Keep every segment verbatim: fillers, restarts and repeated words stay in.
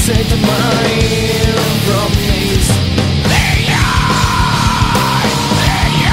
take the mind from these. There you are, there you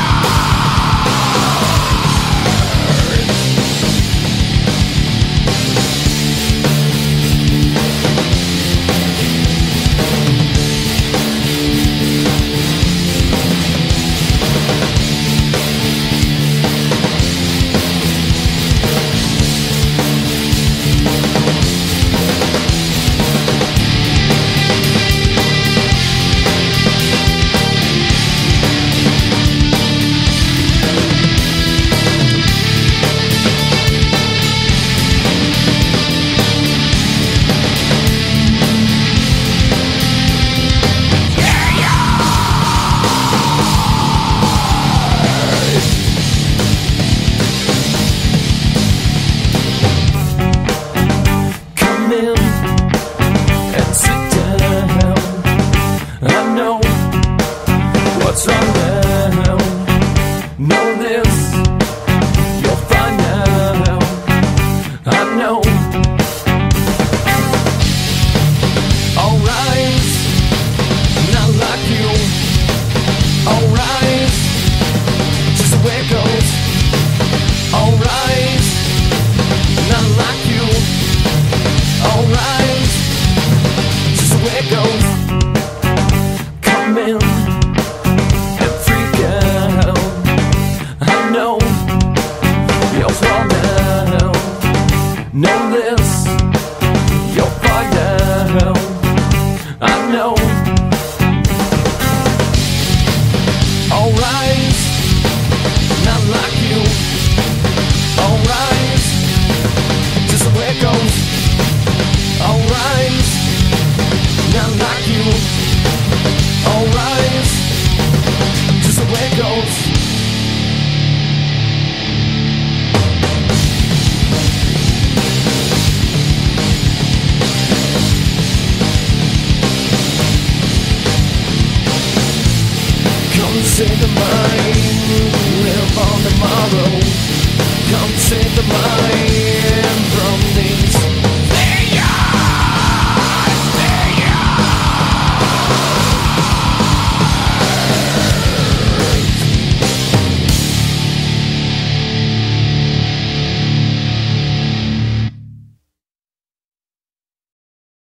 what's wrong now? Know this, you'll find out. I know. Alright, not like you. Alright, just the way it goes. Alright, not like you. Alright, just the way it goes. Come in. Know this, you'll find out. I know. Alright, not like you. Alright, just the way it goes. Alright, not like you. Alright, just the way it goes. Save the mind, live on tomorrow. Come save the mind.